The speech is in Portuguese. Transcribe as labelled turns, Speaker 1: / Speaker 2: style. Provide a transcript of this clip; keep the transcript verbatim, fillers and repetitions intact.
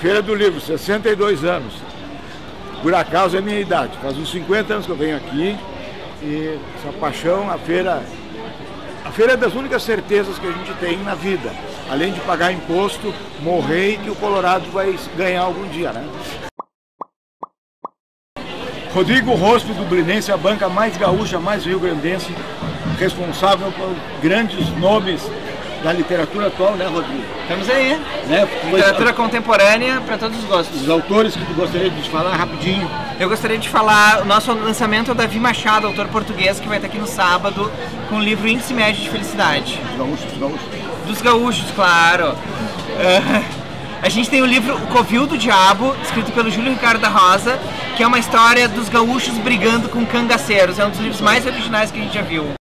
Speaker 1: Feira do Livro, sessenta e dois anos. Por acaso é a minha idade. Faz uns cinquenta anos que eu venho aqui e essa paixão, a feira... A feira é das únicas certezas que a gente tem na vida. Além de pagar imposto, morrer e que o Colorado vai ganhar algum dia, né? Rodrigo Rospe, dublinense, a banca mais gaúcha, mais rio-grandense, responsável por grandes nomes da literatura atual, né, Rodrigo?
Speaker 2: Estamos aí,
Speaker 1: né?
Speaker 2: Literatura pois, contemporânea para todos os gostos.
Speaker 1: Os autores que tu gostaria de falar rapidinho?
Speaker 2: Eu gostaria de falar, o nosso lançamento é o Davi Machado, autor português, que vai estar aqui no sábado com o livro Índice Médio de Felicidade.
Speaker 1: Dos gaúchos, dos gaúchos.
Speaker 2: Dos gaúchos, claro. Uh, a gente tem o livro O Covil do Diabo, escrito pelo Júlio Ricardo da Rosa, que é uma história dos gaúchos brigando com cangaceiros. É um dos livros mais originais que a gente já viu.